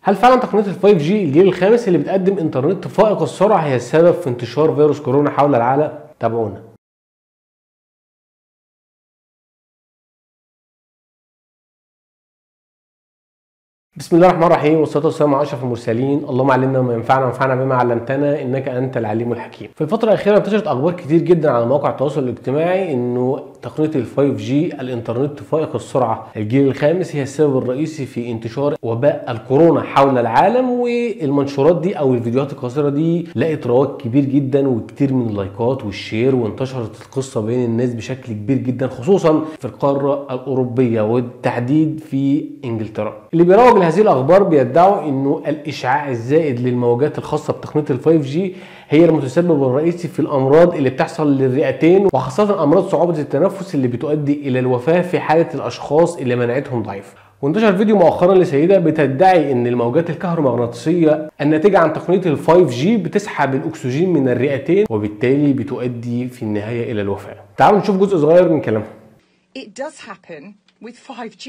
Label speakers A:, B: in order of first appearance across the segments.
A: هل فعلا تقنية ال 5G الجيل الخامس اللي بتقدم انترنت فائق السرعة هي السبب في انتشار فيروس كورونا حول العالم؟ تابعونا. بسم الله الرحمن الرحيم، والصلاه والسلام على اشرف المرسلين. اللهم علمنا ما ينفعنا وانفعنا بما علمتنا انك انت العليم الحكيم. في الفتره الاخيره انتشرت اخبار كتير جدا على مواقع التواصل الاجتماعي انه تقنيه ال 5G الانترنت فائق السرعه الجيل الخامس هي السبب الرئيسي في انتشار وباء الكورونا حول العالم، والمنشورات دي او الفيديوهات القصيره دي لقت رواج كبير جدا وكتير من اللايكات والشير، وانتشرت القصه بين الناس بشكل كبير جدا خصوصا في القاره الاوروبيه وبالتحديد في انجلترا. اللي بيروج هذه الاخبار بيدعوا انه الاشعاع الزائد للموجات الخاصه بتقنيه ال 5G هي المتسبب الرئيسي في الامراض اللي بتحصل للرئتين، وخاصه امراض صعوبه التنفس اللي بتؤدي الى الوفاه في حاله الاشخاص اللي مناعتهم ضعيفه. وانتشر فيديو مؤخرا لسيده بتدعي ان الموجات الكهرومغناطيسيه الناتجه عن تقنيه ال 5G بتسحب الاكسجين من الرئتين وبالتالي بتؤدي في النهايه الى الوفاه. تعالوا نشوف جزء صغير من كلامها.
B: It does happen with 5G.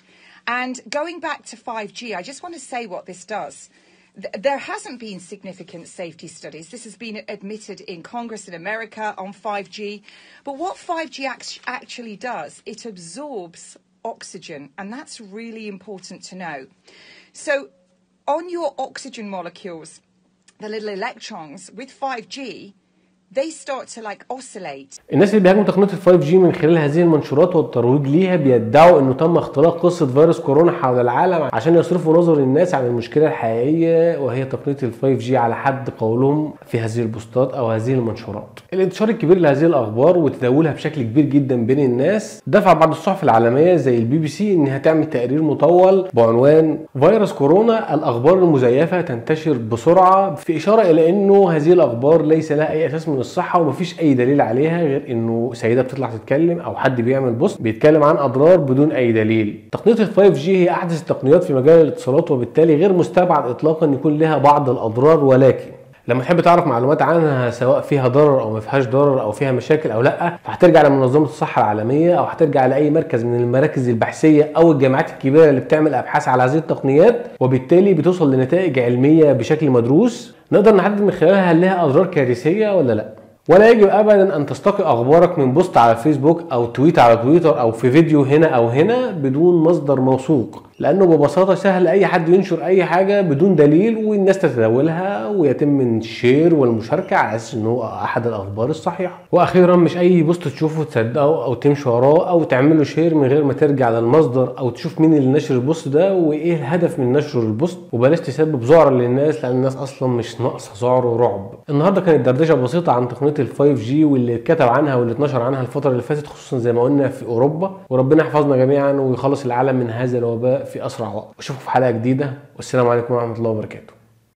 B: And going back to 5G, I just want to say what this does. There hasn't been significant safety studies. This has been admitted in Congress in America on 5G. But what 5G actually does, it absorbs oxygen, and that's really important to know. So on your oxygen molecules, the little electrons, with 5G, they start to like oscillate.
A: الناس اللي بيهاجموا تقنيه ال 5G من خلال هذه المنشورات والترويج ليها بيدعوا انه تم اختلاق قصه فيروس كورونا حول العالم عشان يصرفوا نظر الناس عن المشكله الحقيقيه وهي تقنيه ال 5G على حد قولهم في هذه البوستات او هذه المنشورات. الانتشار الكبير لهذه الاخبار وتداولها بشكل كبير جدا بين الناس دفع بعض الصحف العالميه زي البي بي سي انها تعمل تقرير مطول بعنوان فيروس كورونا الاخبار المزيفه تنتشر بسرعه، في اشاره الى انه هذه الاخبار ليس لها اي اساس من الصحه ومفيش اي دليل عليها غير انه سيده بتطلع تتكلم او حد بيعمل بوست بيتكلم عن اضرار بدون اي دليل. تقنيه ال 5G هي احدث التقنيات في مجال الاتصالات وبالتالي غير مستبعد اطلاقا يكون لها بعض الاضرار، ولكن لما تحب تعرف معلومات عنها سواء فيها ضرر او ما فيهاش ضرر او فيها مشاكل او لا، فهترجع لمنظمه الصحه العالميه او هترجع لاي مركز من المراكز البحثيه او الجامعات الكبيره اللي بتعمل ابحاث على هذه التقنيات، وبالتالي بتوصل لنتائج علميه بشكل مدروس نقدر نحدد من خلالها هل لها اضرار كارثيه ولا لا. ولا يجب ابدا ان تستقي اخبارك من بوست على فيسبوك او تويت على تويتر او في فيديو هنا او هنا بدون مصدر موثوق، لانه ببساطه سهل اي حد ينشر اي حاجه بدون دليل والناس تتداولها ويتم الشير والمشاركه على اساس انه احد الاخبار الصحيحه. واخيرا مش اي بوست تشوفه تصدقه او تمشي وراه او تعمل له شير من غير ما ترجع للمصدر او تشوف مين اللي نشر البوست ده وايه الهدف من نشر البوست، وبلاش تسبب ذعر للناس لان الناس اصلا مش ناقصه ذعر ورعب. النهارده كانت دردشه بسيطه عن تقنيه ال 5G واللي اتكتب عنها واللي اتنشر عنها الفتره اللي فاتت خصوصا زي ما قلنا في اوروبا، وربنا يحفظنا جميعا ويخلص العالم من هذا الوباء في اسرع وقت. اشوفكم في حلقه جديده والسلام عليكم ورحمه الله وبركاته.